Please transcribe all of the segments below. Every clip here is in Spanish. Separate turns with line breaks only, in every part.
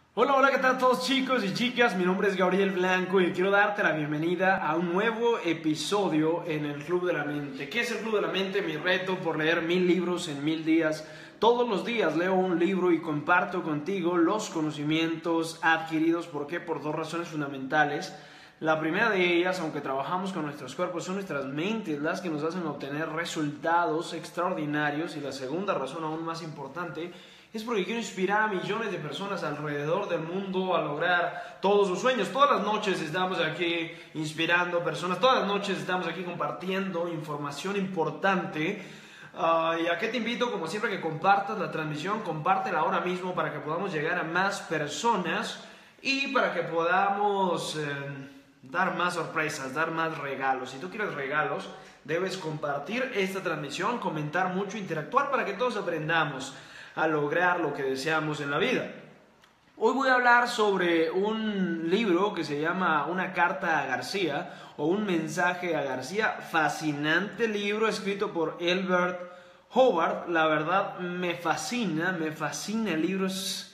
Hola, hola, ¿qué tal todos chicos y chicas? Mi nombre es Gabriel Blanco y quiero darte la bienvenida a un nuevo episodio en el Club de la Mente. ¿Qué es el Club de la Mente? Mi reto por leer 1000 libros en 1000 días. Todos los días leo un libro y comparto contigo los conocimientos adquiridos. ¿Por qué? Por dos razones fundamentales. La primera de ellas, aunque trabajamos con nuestros cuerpos, son nuestras mentes las que nos hacen obtener resultados extraordinarios. Y la segunda razón, aún más importante, es porque quiero inspirar a millones de personas alrededor del mundo a lograr todos sus sueños. Todas las noches estamos aquí inspirando personas, todas las noches estamos aquí compartiendo información importante. ¿Y a qué te invito? Como siempre, que compartas la transmisión, compártela ahora mismo para que podamos llegar a más personas y para que podamos dar más sorpresas, dar más regalos. Si tú quieres regalos, debes compartir esta transmisión, comentar mucho, interactuar para que todos aprendamos a lograr lo que deseamos en la vida. Hoy voy a hablar sobre un libro que se llama Una carta a García o un mensaje a García. Fascinante libro escrito por Elbert Hubbard. La verdad me fascina el libro. Es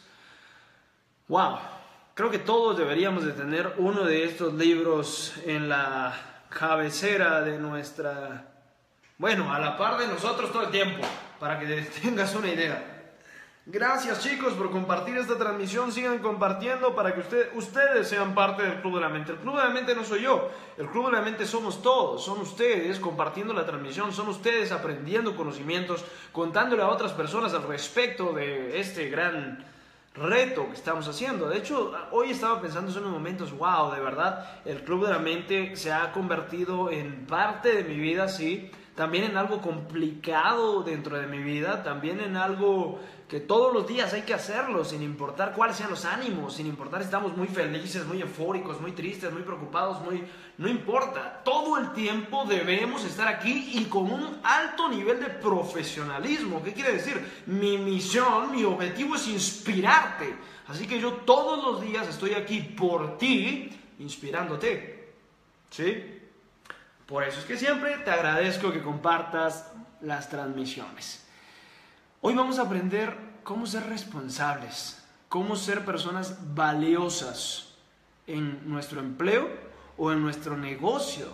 wow. Creo que todos deberíamos de tener uno de estos libros en la cabecera de nuestra... Bueno, a la par de nosotros todo el tiempo, para que tengas una idea. Gracias chicos por compartir esta transmisión, sigan compartiendo para que ustedes sean parte del Club de la Mente. El Club de la Mente no soy yo, el Club de la Mente somos todos, son ustedes compartiendo la transmisión, son ustedes aprendiendo conocimientos, contándole a otras personas al respecto de este gran reto que estamos haciendo. De hecho, hoy estaba pensando en unos momentos, wow, de verdad, el Club de la Mente se ha convertido en parte de mi vida, sí, también en algo complicado dentro de mi vida, también en algo que todos los días hay que hacerlo, sin importar cuáles sean los ánimos, sin importar si estamos muy felices, muy eufóricos, muy tristes, muy preocupados, no importa. Todo el tiempo debemos estar aquí y con un alto nivel de profesionalismo. ¿Qué quiere decir? Mi misión, mi objetivo es inspirarte. Así que yo todos los días estoy aquí por ti, inspirándote. ¿Sí? Por eso es que siempre te agradezco que compartas las transmisiones. Hoy vamos a aprender cómo ser responsables, cómo ser personas valiosas en nuestro empleo o en nuestro negocio.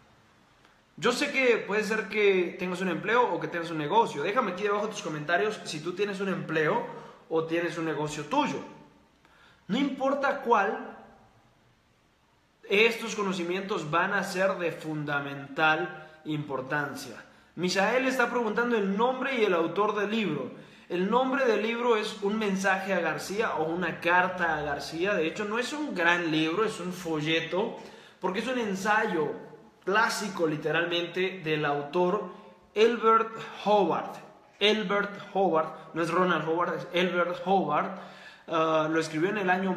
Yo sé que puede ser que tengas un empleo o que tengas un negocio. Déjame aquí debajo tus comentarios si tú tienes un empleo o tienes un negocio tuyo. No importa cuál, estos conocimientos van a ser de fundamental importancia. Misael está preguntando el nombre y el autor del libro. El nombre del libro es Un mensaje a García o Una carta a García. De hecho, no es un gran libro, es un folleto, porque es un ensayo clásico, literalmente, del autor Elbert Hubbard. Elbert Hubbard, no es Ronald Hubbard, es Elbert Hubbard. Lo escribió en el año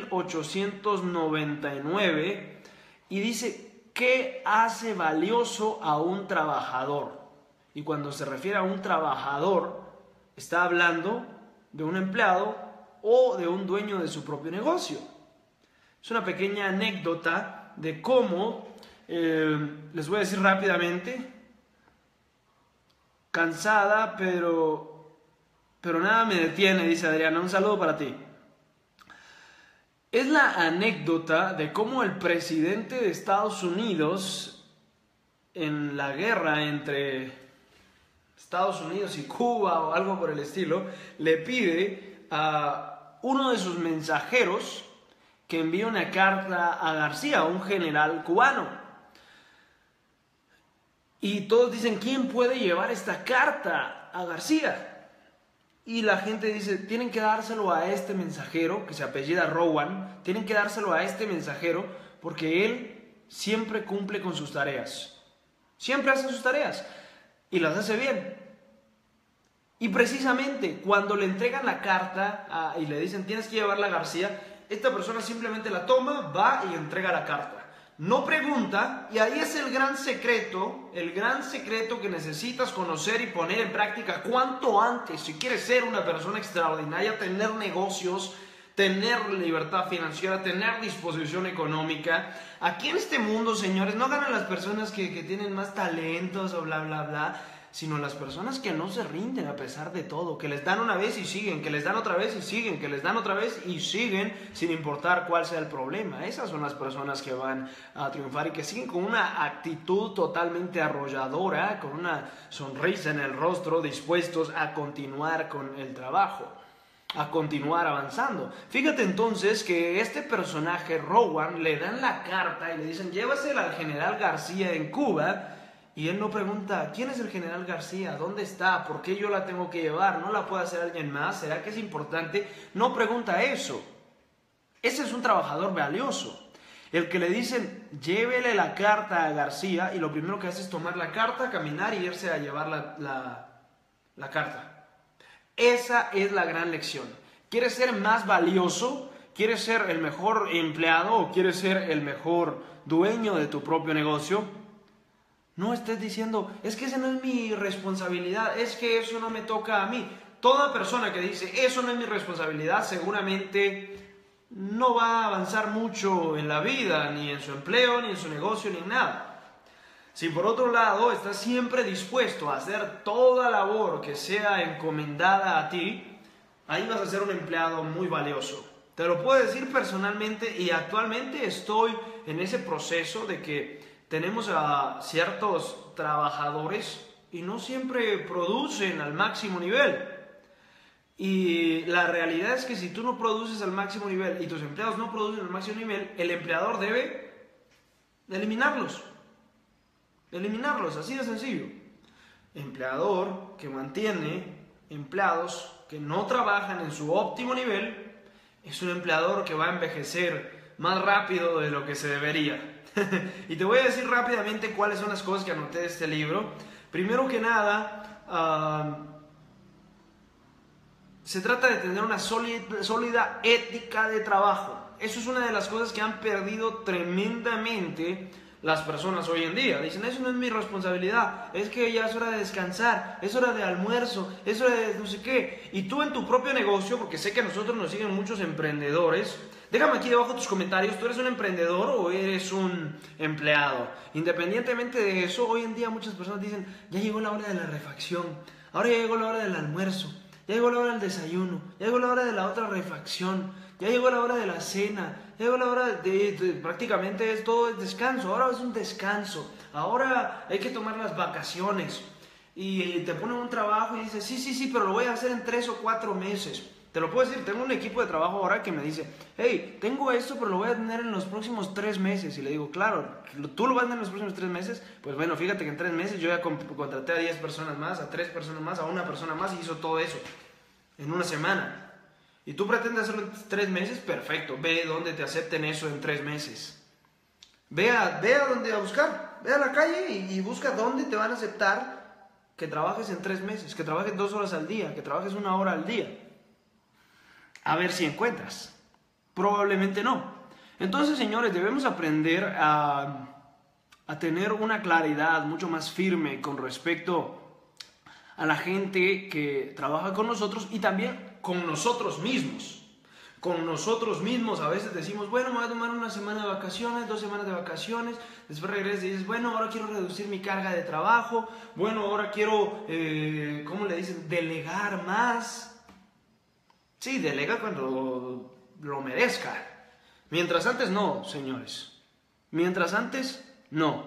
1899 y dice: ¿qué hace valioso a un trabajador? Y cuando se refiere a un trabajador, está hablando de un empleado o de un dueño de su propio negocio. Es una pequeña anécdota de cómo, les voy a decir rápidamente, cansada, pero nada me detiene, dice Adriana. Un saludo para ti. Es la anécdota de cómo el presidente de Estados Unidos, en la guerra entre Estados Unidos y Cuba o algo por el estilo, le pide a uno de sus mensajeros que envíe una carta a García, un general cubano. Y todos dicen: ¿quién puede llevar esta carta a García? Y la gente dice: tienen que dárselo a este mensajero, que se apellida Rowan, tienen que dárselo a este mensajero porque él siempre cumple con sus tareas. Siempre hace sus tareas y las hace bien. Y precisamente cuando le entregan la carta y le dicen: tienes que llevarla a García, esta persona simplemente la toma, va y entrega la carta. No pregunta, y ahí es el gran secreto que necesitas conocer y poner en práctica cuanto antes si quieres ser una persona extraordinaria, tener negocios, tener libertad financiera, tener disposición económica. Aquí en este mundo, señores, no ganan las personas que tienen más talentos o bla, bla, bla, sino las personas que no se rinden a pesar de todo, que les dan una vez y siguen, que les dan otra vez y siguen, que les dan otra vez y siguen sin importar cuál sea el problema. Esas son las personas que van a triunfar y que siguen con una actitud totalmente arrolladora, con una sonrisa en el rostro, dispuestos a continuar con el trabajo, a continuar avanzando. Fíjate entonces que este personaje, Rowan, le dan la carta y le dicen, llévasela al general García en Cuba. Y él no pregunta, ¿quién es el general García? ¿Dónde está? ¿Por qué yo la tengo que llevar? ¿No la puede hacer alguien más? ¿Será que es importante? No pregunta eso. Ese es un trabajador valioso. El que le dicen, llévele la carta a García, y lo primero que hace es tomar la carta, caminar y irse a llevar la carta. Esa es la gran lección. ¿Quieres ser más valioso? ¿Quieres ser el mejor empleado o quieres ser el mejor dueño de tu propio negocio? No estés diciendo, es que esa no es mi responsabilidad, es que eso no me toca a mí. Toda persona que dice, eso no es mi responsabilidad, seguramente no va a avanzar mucho en la vida, ni en su empleo, ni en su negocio, ni en nada. Si por otro lado estás siempre dispuesto a hacer toda labor que sea encomendada a ti, ahí vas a ser un empleado muy valioso. Te lo puedo decir personalmente y actualmente estoy en ese proceso de que tenemos a ciertos trabajadores y no siempre producen al máximo nivel. Y la realidad es que si tú no produces al máximo nivel y tus empleados no producen al máximo nivel, el empleador debe eliminarlos. Eliminarlos, así de sencillo. Empleador que mantiene empleados que no trabajan en su óptimo nivel es un empleador que va a envejecer más rápido de lo que se debería. Y te voy a decir rápidamente cuáles son las cosas que anoté de este libro. Primero que nada, se trata de tener una sólida ética de trabajo. Eso es una de las cosas que han perdido tremendamente las personas hoy en día. Dicen, eso no es mi responsabilidad, es que ya es hora de descansar, es hora de almuerzo, es hora de no sé qué. Y tú en tu propio negocio, porque sé que a nosotros nos siguen muchos emprendedores, déjame aquí debajo tus comentarios, ¿tú eres un emprendedor o eres un empleado? Independientemente de eso, hoy en día muchas personas dicen, ya llegó la hora de la refacción, ahora ya llegó la hora del almuerzo, ya llegó la hora del desayuno, ya llegó la hora de la otra refacción, ya llegó la hora de la cena, ya llegó la hora de prácticamente todo es descanso, ahora es un descanso, ahora hay que tomar las vacaciones. Y te ponen un trabajo y dices, sí, pero lo voy a hacer en 3 o 4 meses. Te lo puedo decir, tengo un equipo de trabajo ahora que me dice, hey, tengo esto, pero lo voy a tener en los próximos 3 meses. Y le digo, claro, ¿tú lo vas a tener en los próximos 3 meses? Pues bueno, fíjate que en 3 meses yo ya contraté a 10 personas más, a 3 personas más, a 1 persona más y hizo todo eso en una semana. Y tú pretendes hacerlo en 3 meses, perfecto, ve dónde te acepten eso en 3 meses. Ve a dónde a buscar, ve a la calle y busca dónde te van a aceptar que trabajes en 3 meses, que trabajes 2 horas al día, que trabajes 1 hora al día. A ver si encuentras. Probablemente no. Entonces, señores, debemos aprender a tener una claridad mucho más firme con respecto a la gente que trabaja con nosotros y también con nosotros mismos. Con nosotros mismos a veces decimos, bueno, me voy a tomar una semana de vacaciones, 2 semanas de vacaciones, después regresas y dices, bueno, ahora quiero reducir mi carga de trabajo, bueno, ahora quiero, ¿cómo le dicen? Delegar más. Sí, delega cuando lo merezca. Mientras antes no, señores. Mientras antes no.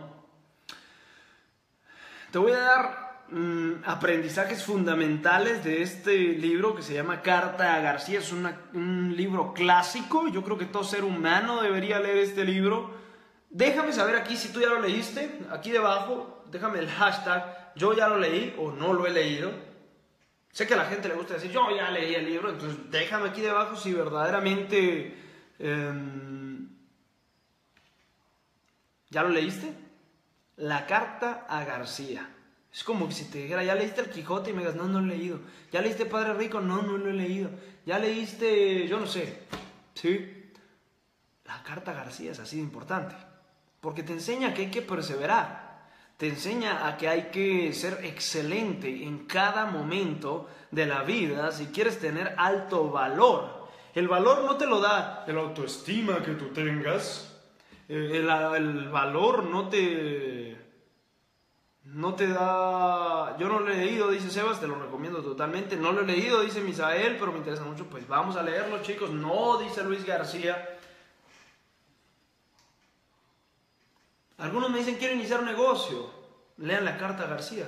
Te voy a dar aprendizajes fundamentales de este libro que se llama Carta a García. Es un libro clásico. Yo creo que todo ser humano debería leer este libro. Déjame saber aquí si tú ya lo leíste. Aquí debajo, déjame el hashtag yo ya lo leí o no lo he leído. Sé que a la gente le gusta decir, yo ya leí el libro, entonces déjame aquí debajo si verdaderamente ¿ya lo leíste? La Carta a García. Es como si te dijera, ¿ya leíste El Quijote? Y me digas, no, no lo he leído. ¿Ya leíste Padre Rico? No, no lo he leído. ¿Ya leíste, yo no sé? ¿Sí? La Carta a García es así de importante, porque te enseña que hay que perseverar. Te enseña a que hay que ser excelente en cada momento de la vida si quieres tener alto valor. El valor no te lo da la autoestima que tú tengas. El valor no te No te da... Yo no lo he leído, dice Sebas, te lo recomiendo totalmente. No lo he leído, dice Misael, pero me interesa mucho. Pues vamos a leerlo, chicos. No, dice Luis García. Algunos me dicen, quiero iniciar un negocio. Lean la carta García.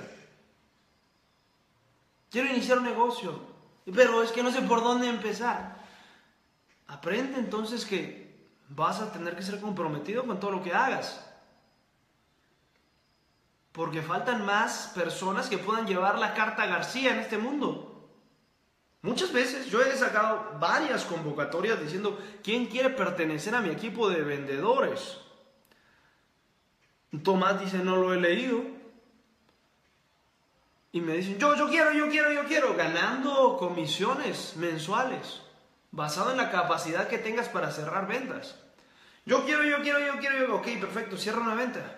Quiero iniciar un negocio, pero es que no sé por dónde empezar. Aprende entonces que vas a tener que ser comprometido con todo lo que hagas. Porque faltan más personas que puedan llevar la carta García en este mundo. Muchas veces yo he sacado varias convocatorias diciendo, ¿quién quiere pertenecer a mi equipo de vendedores? Tomás dice, no lo he leído. Y me dicen, yo quiero, ganando comisiones mensuales, basado en la capacidad que tengas para cerrar ventas. Yo quiero, ok, perfecto, cierra una venta.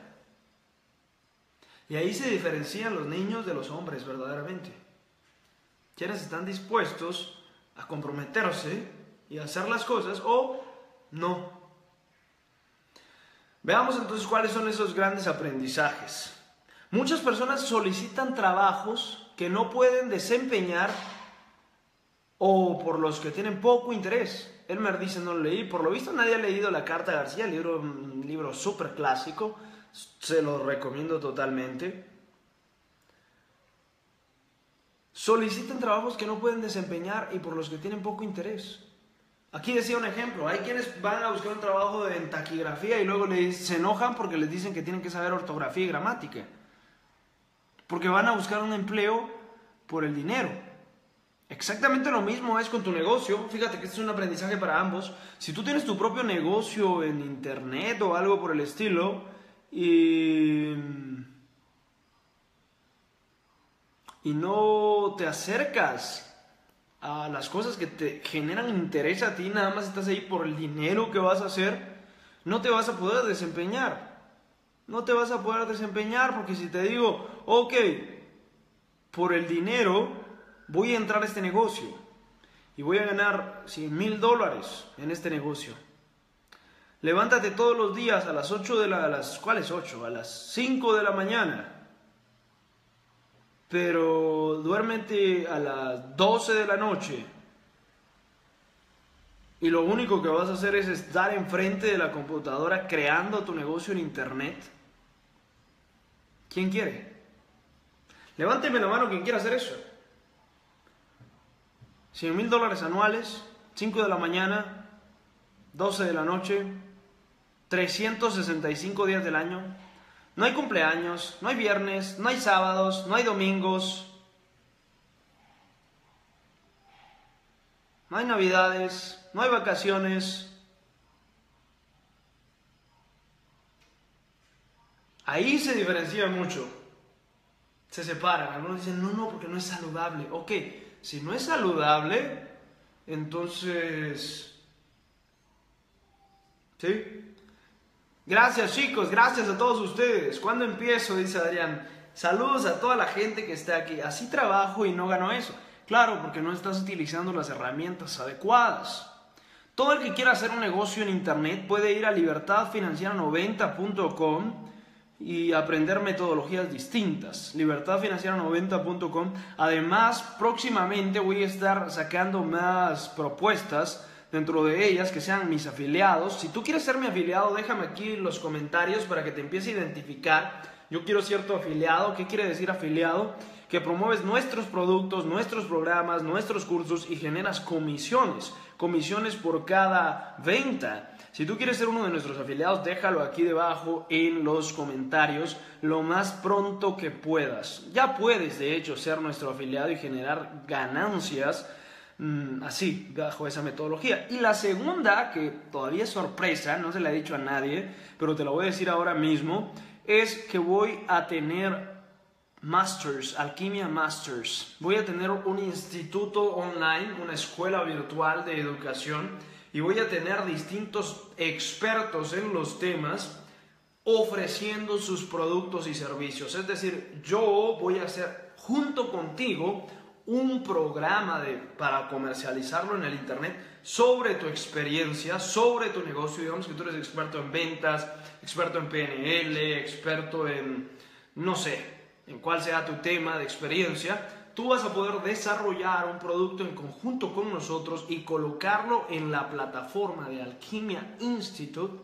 Y ahí se diferencian los niños de los hombres verdaderamente. Quienes están dispuestos a comprometerse y a hacer las cosas o no. Veamos entonces cuáles son esos grandes aprendizajes. Muchas personas solicitan trabajos que no pueden desempeñar o por los que tienen poco interés. Elmer dice, no lo leí. Por lo visto nadie ha leído la carta García, un libro súper clásico. Se lo recomiendo totalmente. Solicitan trabajos que no pueden desempeñar y por los que tienen poco interés. Aquí decía un ejemplo. Hay quienes van a buscar un trabajo en taquigrafía y luego se enojan porque les dicen que tienen que saber ortografía y gramática. Porque van a buscar un empleo por el dinero. Exactamente lo mismo es con tu negocio. Fíjate que este es un aprendizaje para ambos. Si tú tienes tu propio negocio en internet o algo por el estilo y no te acercas a las cosas que te generan interés a ti, nada más estás ahí por el dinero que vas a hacer, no te vas a poder desempeñar. No te vas a poder desempeñar porque si te digo, ok, por el dinero voy a entrar a este negocio y voy a ganar $100,000 en este negocio. Levántate todos los días a las 8 de la... ¿Cuáles 8? A las 5 de la mañana. Pero duérmete a las 12 de la noche. Y lo único que vas a hacer es estar enfrente de la computadora creando tu negocio en internet. ¿Quién quiere? Levánteme la mano quien quiera hacer eso. $100,000 anuales, 5 de la mañana, 12 de la noche, 365 días del año. No hay cumpleaños, no hay viernes, no hay sábados, no hay domingos. No hay navidades, no hay vacaciones. Ahí se diferencia mucho. Se separan. Algunos dicen, no, porque no es saludable. Ok, si no es saludable, entonces... ¿Sí? Gracias chicos, gracias a todos ustedes. ¿Cuándo empiezo? Dice Adrián. Saludos a toda la gente que está aquí. Así trabajo y no gano eso. Claro, porque no estás utilizando las herramientas adecuadas. Todo el que quiera hacer un negocio en internet puede ir a libertadfinanciera90.com y aprender metodologías distintas. libertadfinanciera90.com. Además, próximamente voy a estar sacando más propuestas, dentro de ellas que sean mis afiliados. Si tú quieres ser mi afiliado, déjame aquí en los comentarios para que te empiece a identificar. Yo quiero cierto afiliado. ¿Qué quiere decir afiliado? Que promueves nuestros productos, nuestros programas, nuestros cursos y generas comisiones por cada venta. Si tú quieres ser uno de nuestros afiliados, déjalo aquí debajo en los comentarios lo más pronto que puedas. Ya puedes, de hecho, ser nuestro afiliado y generar ganancias así, bajo esa metodología. Y la segunda, que todavía es sorpresa, no se la he dicho a nadie, pero te la voy a decir ahora mismo, es que voy a tener Masters, Alquimia Masters. Voy a tener un instituto online, una escuela virtual de educación, y voy a tener distintos expertos en los temas ofreciendo sus productos y servicios. Es decir, yo voy a hacer junto contigo un programa para comercializarlo en el internet sobre tu experiencia, sobre tu negocio. Digamos que tú eres experto en ventas, experto en PNL, experto en, no sé, en cuál sea tu tema de experiencia, tú vas a poder desarrollar un producto en conjunto con nosotros y colocarlo en la plataforma de Alquimia Institute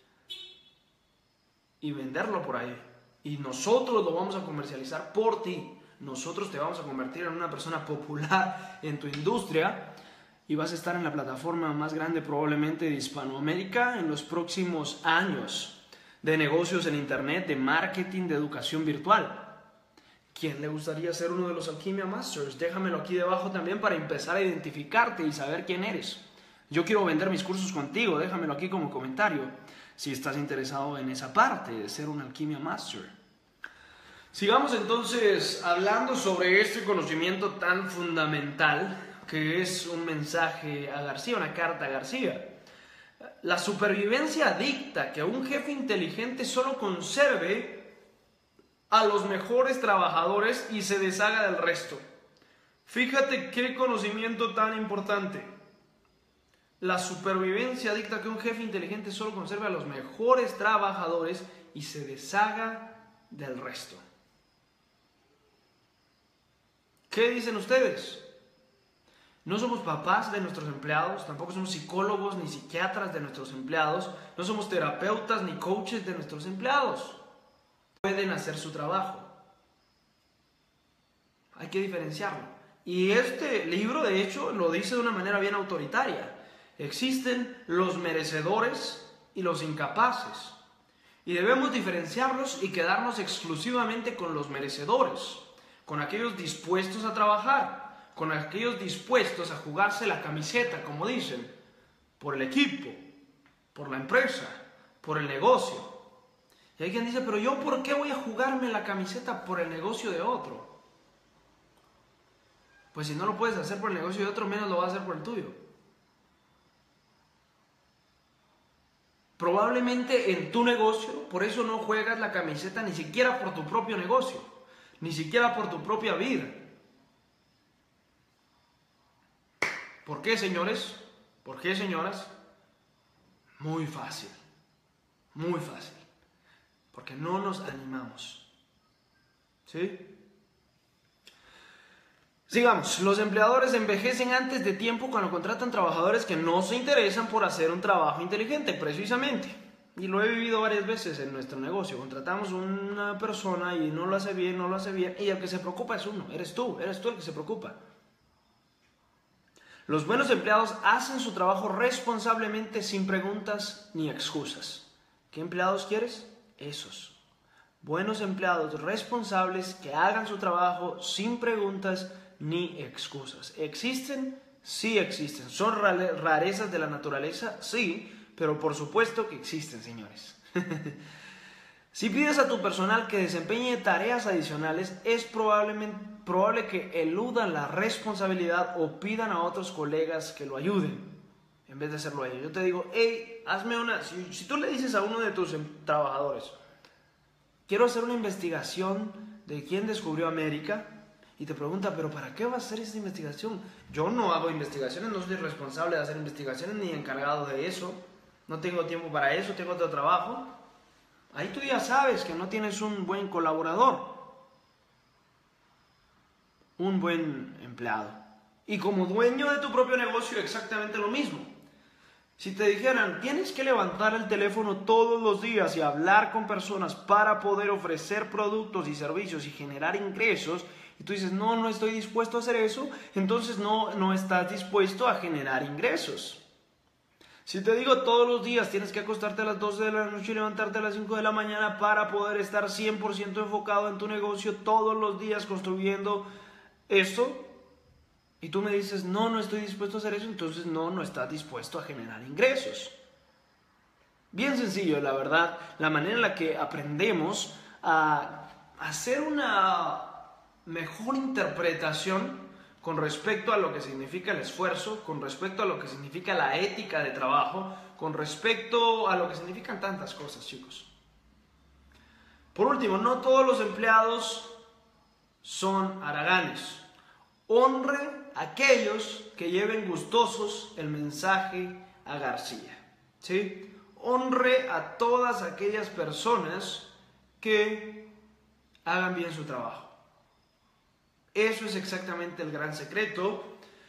y venderlo por ahí. Y nosotros lo vamos a comercializar por ti. Nosotros te vamos a convertir en una persona popular en tu industria y vas a estar en la plataforma más grande probablemente de Hispanoamérica en los próximos años, de negocios en internet, de marketing, de educación virtual. ¿Quién le gustaría ser uno de los Alquimia Masters? Déjamelo aquí debajo también para empezar a identificarte y saber quién eres. Yo quiero vender mis cursos contigo, déjamelo aquí como comentario si estás interesado en esa parte de ser un Alquimia Master. Sigamos entonces hablando sobre este conocimiento tan fundamental que es un mensaje a García, una carta a García. La supervivencia dicta que un jefe inteligente solo conserve a los mejores trabajadores y se deshaga del resto. Fíjate qué conocimiento tan importante. La supervivencia dicta que un jefe inteligente solo conserve a los mejores trabajadores y se deshaga del resto. ¿Qué dicen ustedes? No somos papás de nuestros empleados, tampoco somos psicólogos ni psiquiatras de nuestros empleados, no somos terapeutas ni coaches de nuestros empleados. Pueden hacer su trabajo. Hay que diferenciarlo. Y este libro, de hecho, lo dice de una manera bien autoritaria. Existen los merecedores y los incapaces. Y debemos diferenciarlos y quedarnos exclusivamente con los merecedores, con aquellos dispuestos a trabajar, con aquellos dispuestos a jugarse la camiseta, como dicen, por el equipo, por la empresa, por el negocio. Y hay quien dice, pero yo ¿por qué voy a jugarme la camiseta por el negocio de otro? Pues si no lo puedes hacer por el negocio de otro, menos lo vas a hacer por el tuyo. Probablemente en tu negocio, por eso no juegas la camiseta ni siquiera por tu propio negocio, ni siquiera por tu propia vida. ¿Por qué, señores? ¿Por qué, señoras? Muy fácil, muy fácil. Porque no nos animamos. ¿Sí? Sigamos. Los empleadores envejecen antes de tiempo cuando contratan trabajadores que no se interesan por hacer un trabajo inteligente, precisamente. Y lo he vivido varias veces en nuestro negocio. Contratamos una persona y no lo hace bien, y el que se preocupa es uno. Eres tú el que se preocupa. Los buenos empleados hacen su trabajo responsablemente sin preguntas ni excusas. ¿Qué empleados quieres? Esos. Buenos empleados responsables que hagan su trabajo sin preguntas ni excusas. ¿Existen? Sí existen. ¿Son rarezas de la naturaleza? Sí, pero por supuesto que existen, señores. Si pides a tu personal que desempeñe tareas adicionales, es probable que eludan la responsabilidad o pidan a otros colegas que lo ayuden en vez de hacerlo ellos. Yo te digo, hey, hazme una... Si tú le dices a uno de tus trabajadores, quiero hacer una investigación de quién descubrió América, y te pregunta, pero ¿para qué vas a hacer esta investigación? Yo no hago investigaciones, no soy responsable de hacer investigaciones ni encargado de eso. No tengo tiempo para eso, tengo otro trabajo. Ahí tú ya sabes que no tienes un buen colaborador, un buen empleado. Y como dueño de tu propio negocio, exactamente lo mismo. Si te dijeran, tienes que levantar el teléfono todos los días y hablar con personas para poder ofrecer productos y servicios y generar ingresos, y tú dices, no estoy dispuesto a hacer eso, entonces no estás dispuesto a generar ingresos. Si te digo todos los días tienes que acostarte a las 12 de la noche y levantarte a las 5 de la mañana para poder estar 100% enfocado en tu negocio todos los días construyendo esto, y tú me dices, no estoy dispuesto a hacer eso, entonces no estás dispuesto a generar ingresos. Bien sencillo, la verdad, la manera en la que aprendemos a hacer una mejor interpretación con respecto a lo que significa el esfuerzo, con respecto a lo que significa la ética de trabajo, con respecto a lo que significan tantas cosas, chicos. Por último, no todos los empleados son haraganes. Honre a aquellos que lleven gustosos el mensaje a García, ¿sí? Honre a todas aquellas personas que hagan bien su trabajo. Eso es exactamente el gran secreto.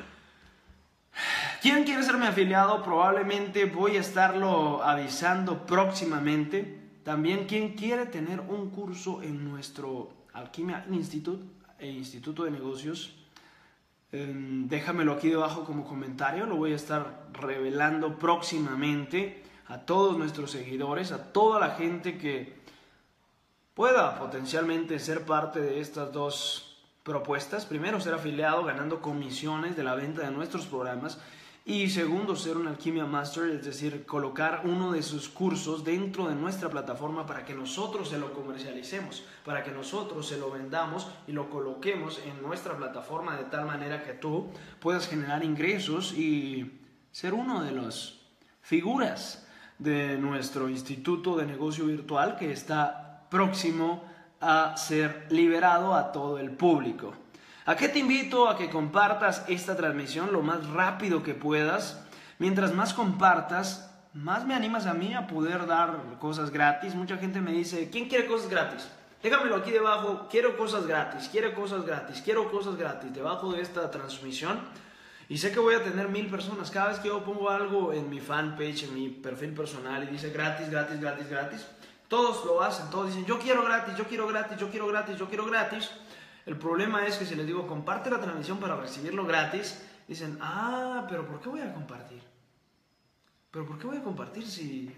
¿Quién quiere ser mi afiliado? Probablemente voy a estarlo avisando próximamente. También, ¿quién quiere tener un curso en nuestro Alquimia Institute e Instituto de Negocios? Déjamelo aquí debajo como comentario. Lo voy a estar revelando próximamente a todos nuestros seguidores, a toda la gente que pueda potencialmente ser parte de estas dos propuestas. Primero, ser afiliado ganando comisiones de la venta de nuestros programas. Y segundo, ser un Alquimia Master, es decir, colocar uno de sus cursos dentro de nuestra plataforma para que nosotros se lo comercialicemos, para que nosotros se lo vendamos y lo coloquemos en nuestra plataforma de tal manera que tú puedas generar ingresos y ser uno de las figuras de nuestro Instituto de Negocio Virtual que está próximo a ser liberado a todo el público. ¿A qué te invito? A que compartas esta transmisión lo más rápido que puedas. Mientras más compartas, más me animas a mí a poder dar cosas gratis. Mucha gente me dice, ¿quién quiere cosas gratis? Déjamelo aquí debajo, quiero cosas gratis, quiero cosas gratis, quiero cosas gratis, debajo de esta transmisión. Y sé que voy a tener 1000 personas. Cada vez que yo pongo algo en mi fanpage, en mi perfil personal y dice gratis, gratis, gratis, gratis, todos lo hacen, todos dicen, yo quiero gratis, yo quiero gratis, yo quiero gratis, yo quiero gratis. El problema es que si les digo, comparte la transmisión para recibirlo gratis, dicen, pero ¿por qué voy a compartir? ¿Pero por qué voy a compartir si...?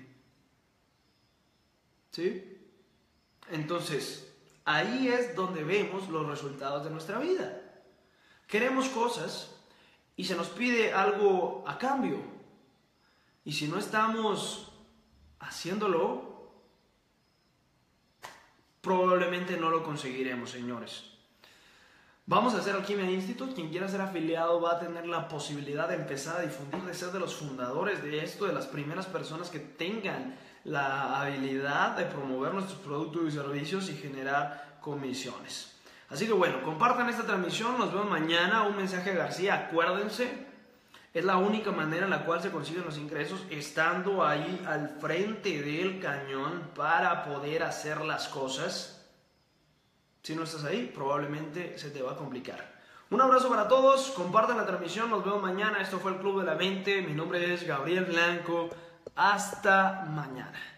¿Sí? Entonces, ahí es donde vemos los resultados de nuestra vida. Queremos cosas y se nos pide algo a cambio. Y si no estamos haciéndolo, probablemente no lo conseguiremos, señores. Vamos a hacer Alquimia Institute. Quien quiera ser afiliado va a tener la posibilidad de empezar a difundir, de ser de los fundadores de esto, de las primeras personas que tengan la habilidad de promover nuestros productos y servicios y generar comisiones. Así que bueno, compartan esta transmisión. Nos vemos mañana. Un mensaje a García. Acuérdense, es la única manera en la cual se consiguen los ingresos, estando ahí al frente del cañón para poder hacer las cosas. Si no estás ahí, probablemente se te va a complicar. Un abrazo para todos, compartan la transmisión, nos vemos mañana. Esto fue el Club de la Mente, mi nombre es Gabriel Blanco. Hasta mañana.